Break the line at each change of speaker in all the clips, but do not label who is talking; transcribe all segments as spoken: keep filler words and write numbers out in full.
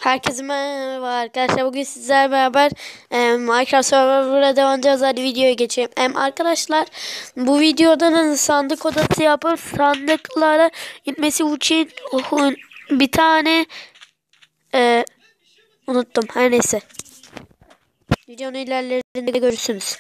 Herkese merhaba arkadaşlar. Bugün sizlerle beraber e, Minecraft Server'a devam edeceğiz. Hadi videoya geçelim. E, arkadaşlar bu videoda sandık odası yapıp sandıklara gitmesi için uh, bir tane e, unuttum. Her neyse. Videonun ilerlerinde görürsünüz.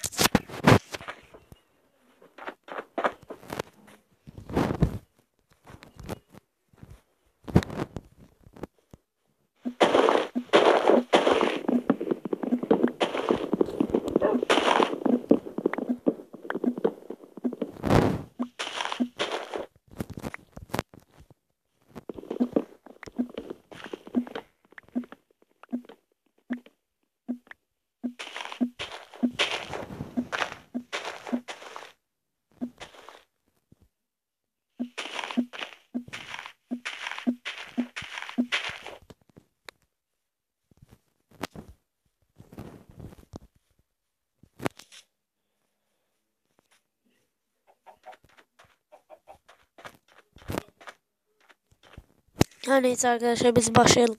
Her neyse arkadaşlar biz başlayalım.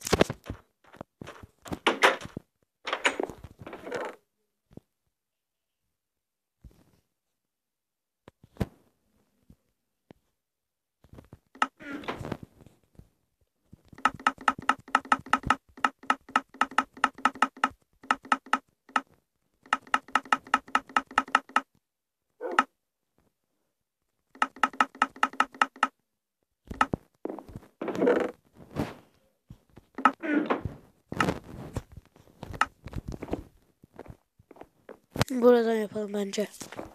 Buradan yapalım bence.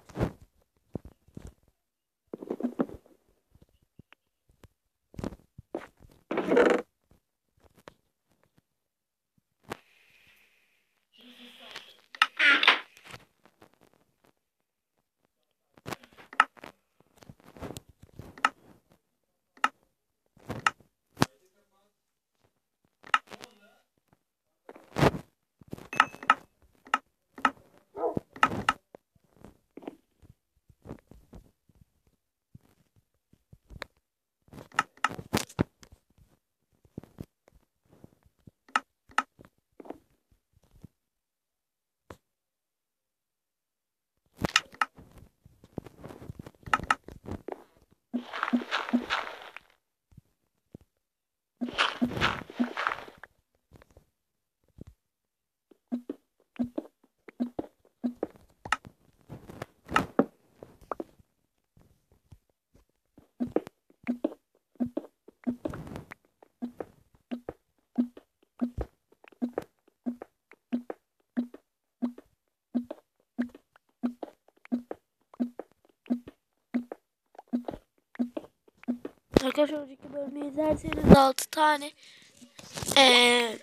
Arkadaşlar önceki bölümü izlerseniz altı tane ee,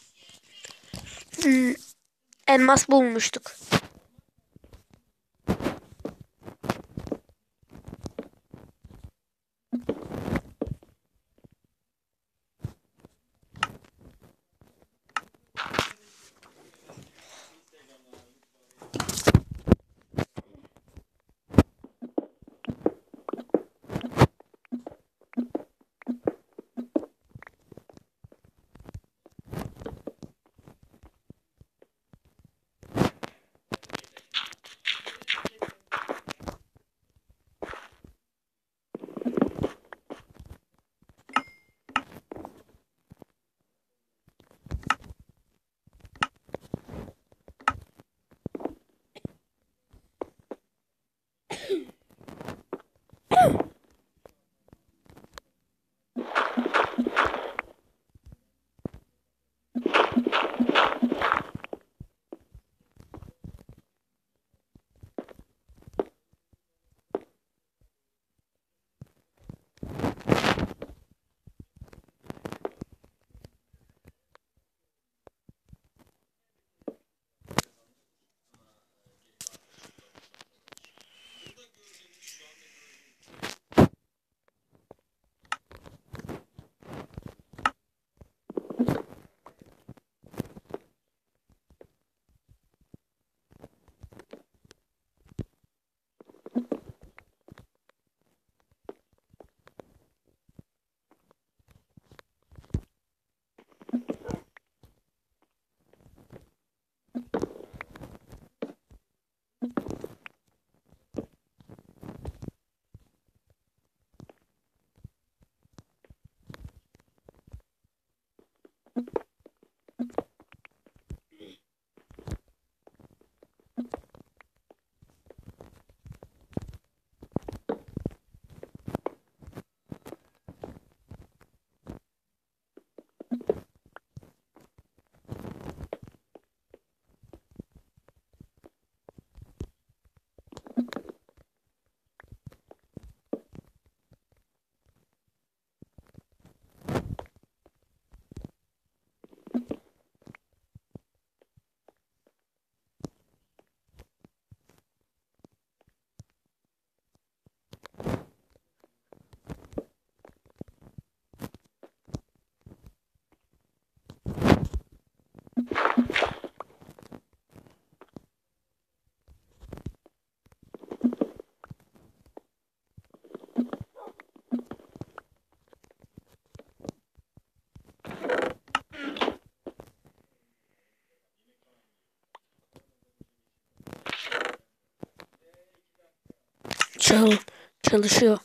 hmm, elmas bulmuştuk. çal çalışıyor.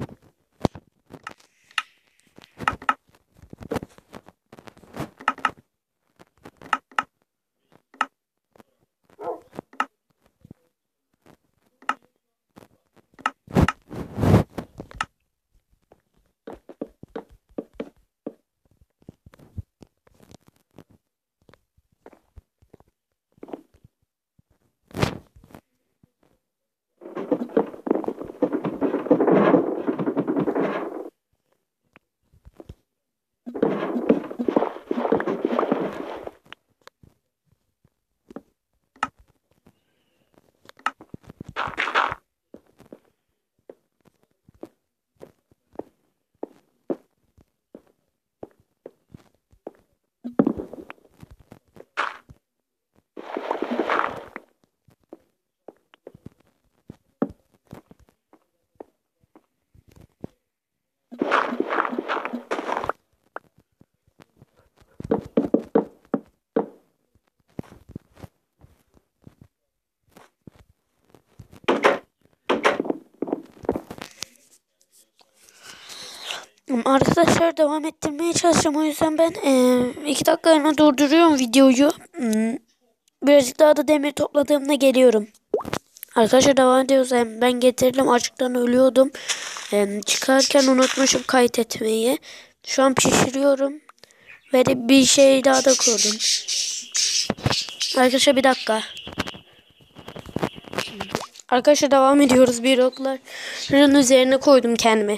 Arkadaşlar devam ettirmeye çalışacağım. O yüzden ben e, iki dakikalığına durduruyorum videoyu. Hmm, Birazcık daha da demir topladığımda geliyorum. Arkadaşlar devam ediyoruz. Yani ben getirdim. Açlıktan ölüyordum. Yani çıkarken unutmuşum kaydetmeyi. Şu an pişiriyorum. Ve de bir şey daha da kurdum. Arkadaşlar bir dakika. Arkadaşlar devam ediyoruz. Bir okların üzerine koydum kendimi.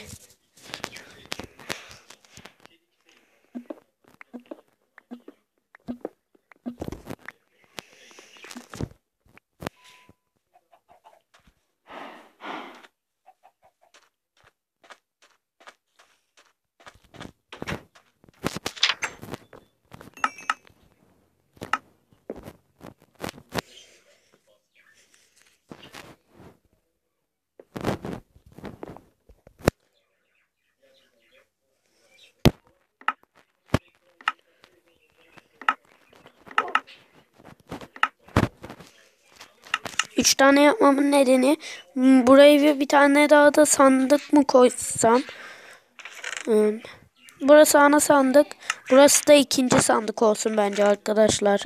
Üç tane yapmamın nedeni buraya bir tane daha da sandık mı koysam? Hmm. Burası ana sandık. Burası da ikinci sandık olsun bence arkadaşlar.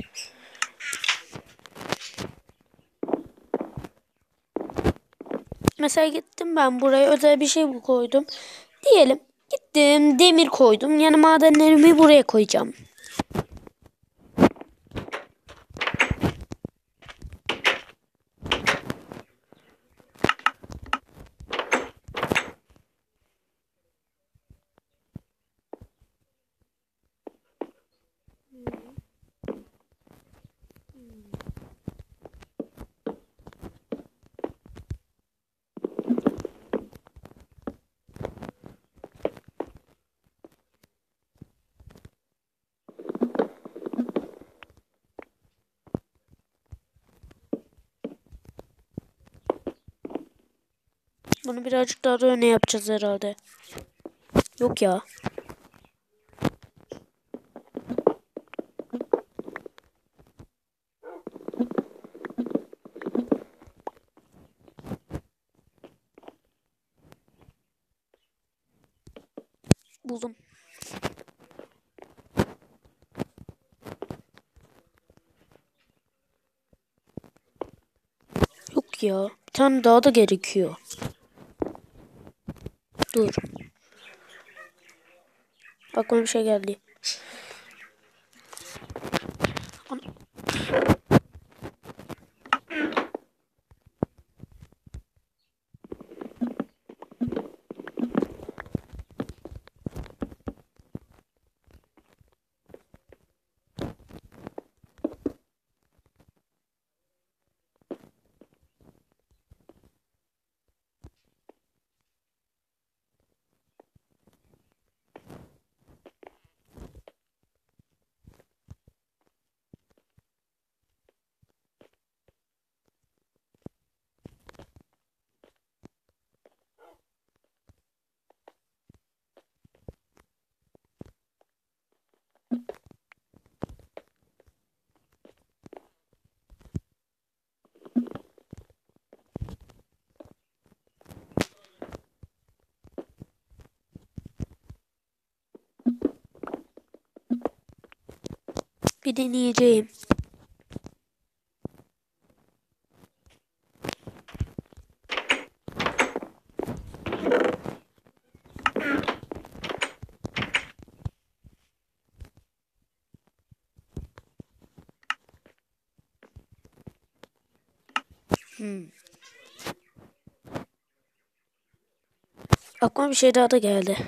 Mesela gittim ben buraya özel bir şey koydum. Diyelim gittim demir koydum. Yani madenlerimi buraya koyacağım. Bunu birazcık daha da öne yapacağız herhalde. Yok ya. Buldum. Yok ya. Bir tane daha da gerekiyor. Dur. Aklıma bir şey geldi. Bir deneyeceğim. Hmm. Aklıma bir şey daha da geldi.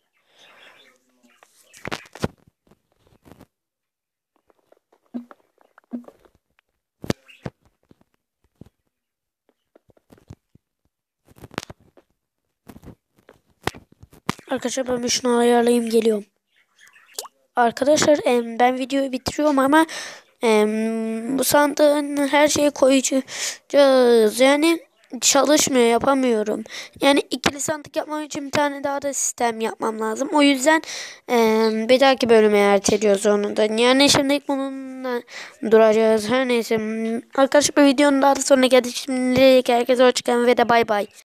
Arkadaşlar ben bir şunu ayarlayayım geliyorum. Arkadaşlar em, ben videoyu bitiriyorum ama em, bu sandığın her şeyi koyacağız. Yani çalışmıyor, yapamıyorum. Yani ikili sandık yapmam için bir tane daha da sistem yapmam lazım. O yüzden em, bir dahaki bölüme erteliyoruz onu da. Yani şimdi bununla duracağız. Her neyse. Arkadaşlar bu videonun daha da sonuna geldik. Şimdilik herkese hoşçakalın ve de bay bay.